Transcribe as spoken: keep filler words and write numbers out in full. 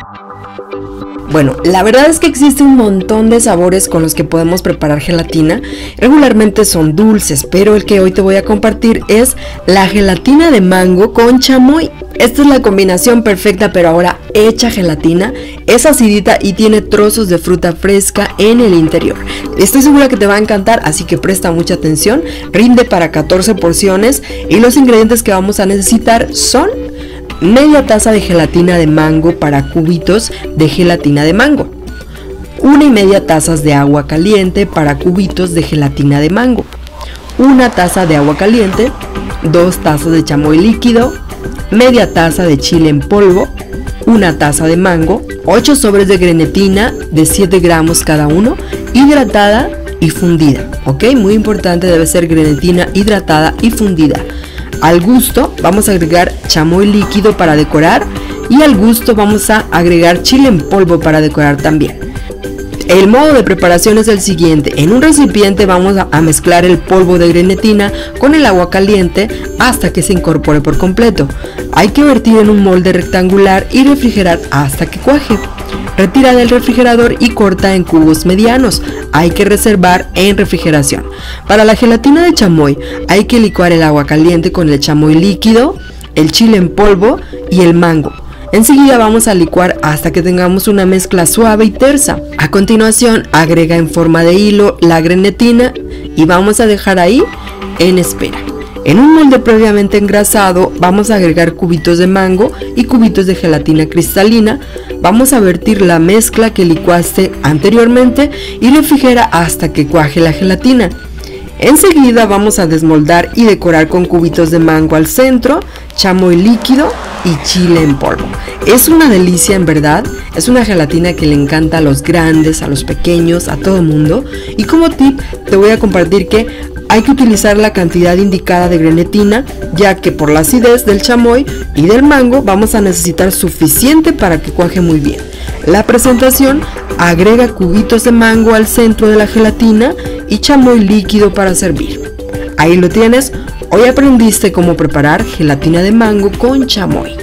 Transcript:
Bueno, la verdad es que existe un montón de sabores con los que podemos preparar gelatina. Regularmente son dulces, pero el que hoy te voy a compartir es la gelatina de mango con chamoy. Esta es la combinación perfecta, pero ahora hecha gelatina. Es acidita y tiene trozos de fruta fresca en el interior. Estoy segura que te va a encantar, así que presta mucha atención. Rinde para catorce porciones y los ingredientes que vamos a necesitar son media taza de gelatina de mango para cubitos de gelatina de mango, una y media tazas de agua caliente para cubitos de gelatina de mango, una taza de agua caliente, dos tazas de chamoy líquido, media taza de chile en polvo, una taza de mango, ocho sobres de grenetina de siete gramos cada uno, hidratada y fundida, ok, muy importante, debe ser grenetina hidratada y fundida. Al gusto vamos a agregar chamoy líquido para decorar y al gusto vamos a agregar chile en polvo para decorar también. El modo de preparación es el siguiente: en un recipiente vamos a mezclar el polvo de grenetina con el agua caliente hasta que se incorpore por completo. Hay que vertir en un molde rectangular y refrigerar hasta que cuaje. Retira del refrigerador y corta en cubos medianos. Hay que reservar en refrigeración. Para la gelatina de chamoy hay que licuar el agua caliente con el chamoy líquido, el chile en polvo y el mango. Enseguida vamos a licuar hasta que tengamos una mezcla suave y tersa. A continuación agrega en forma de hilo la grenetina y vamos a dejar ahí en espera. En un molde previamente engrasado vamos a agregar cubitos de mango y cubitos de gelatina cristalina. Vamos a vertir la mezcla que licuaste anteriormente y refrigera hasta que cuaje la gelatina. Enseguida vamos a desmoldar y decorar con cubitos de mango al centro, chamoy líquido y chile en polvo. Es una delicia, en verdad. Es una gelatina que le encanta a los grandes, a los pequeños, a todo mundo. Y como tip te voy a compartir que hay que utilizar la cantidad indicada de grenetina, ya que por la acidez del chamoy y del mango vamos a necesitar suficiente para que cuaje muy bien. La presentación: agrega cubitos de mango al centro de la gelatina y chamoy líquido para servir. Ahí lo tienes. Hoy aprendiste cómo preparar gelatina de mango con chamoy.